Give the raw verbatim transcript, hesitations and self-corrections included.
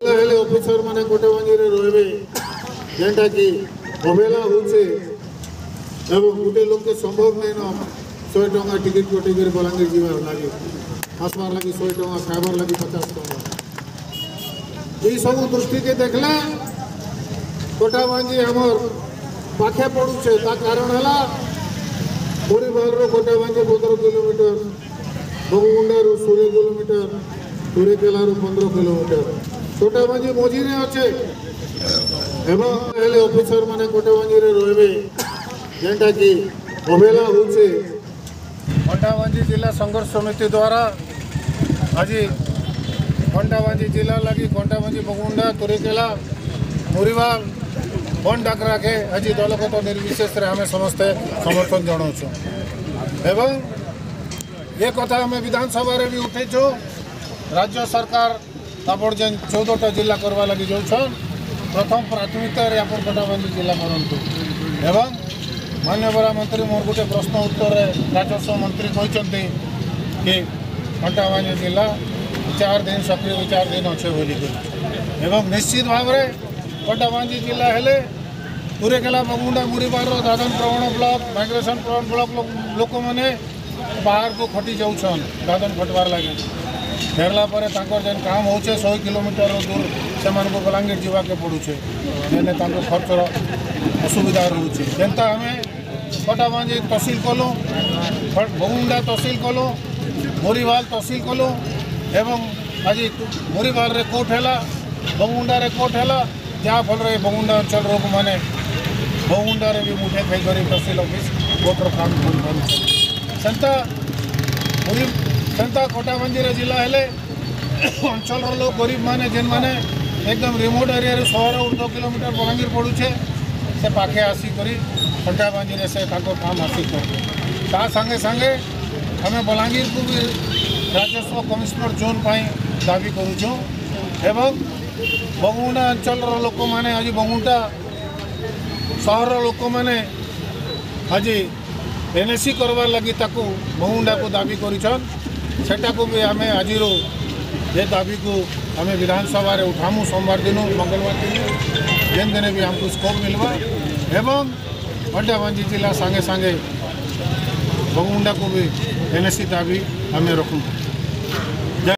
Officer माने कोटाबांजी रे रहबे जेंटा कि अवहेला होचे एवं गोटे लोक के संभव नहीं न सौ टका टिकट कटे कर बलांगीर जीवा लगे आसबार लगी सौ टका खाइबार लगी पचास टका ये सब दृष्टि के देखला कोटाबांजी हमर पाखे पड़ुचे ता कारण हला परिवार रो कोटाबांजी पंद्रह किलोमीटर बगुंडा रो सोलह किलोमीटर तुरेकेला रो पंद्रह किलोमीटर कोटाबांजी मझिरे अच्छे एवं हेले ऑफिसर माने कोटाबांजी रे रहबे जेंटा कि अवहेला होचे कोटाबांजी जिला संघर्ष समिति द्वारा आज कोटाबांजी जिला लगी कोटाबांजी बगुंडा तुरेकेला मुरीबाग बन डाकरा के आज दलगत निर्विशेष रे हमें समस्ते समर्थन जनाऊँ एवं ये कथा हमें विधानसभा रे भी उठेचु राज्य सरकार तापड़ जेन चौदहटा जिला करवा लगी जाऊन प्रथम प्राथमिकता अपन कोटाबांजी जिला करतु एवं माननीय मंत्री मोर गोटे प्रश्न उत्तर राजस्व मंत्री कहते कि कोटाबांजी जिला चार दिन सक्रिय चार दिन अच्छे बोली एवं निश्चित भाव में कोटाबांजी जिला हेले तुरेकेला बगुंडा मुरीबार दादन प्रवण ब्लॉक माइग्रेशन प्रवण ब्लॉक लोक मैंने बाहर को खटी जाऊन दादन खटवार लगे फेरला जेन काम हो सौ किलोमीटर दूर से बलांगीर जावाके पड़ुचे जेने खर्चर असुविधा रोचे जेनता हमें कोटाबांजी तहसील कलु बगुंडा तहसील कलु मुरीबाल तहसील कलु एवं आज मुरीबाल रे कोर्ट है बगुंडा रे कोर्ट है जहाँफल बगुंडा अंचल रोग मैंने बगुंडा रे भी मुठे खाई कर तहसील ऑफिस वोटर काम सेंता मुरी सेंता कोटाबांजी रे जिला हेले अंचल लोग गरीब माने जेन माने एकदम रिमोट एरिया रे शहर दो किलोमीटर बलांगीर पड़ुचे से पाखे आसिक कोटाबांजी रे से काम हासिल कर संगे संगे हमें बलांगीर को भी राजस्व कमिश्नर जोन पाई दाबी करुचु एवं बगुंडा अंचल लोक मैंने आज बगुंडा सहर लोक मैंने आज एनएसी करवार लगी ताकू बगुंडा को दाबी करिछन सेटा को भी हमें आज ये दाबी को हमें विधानसभा रे उठामु सोमवार दिन मंगलवार दिन जेन दिन भी हमको स्कोप मिलवा एवं कोटाबांजी जिला संगे संगे बगुंडा को भी एनएसी दाबी हमें रखूँ।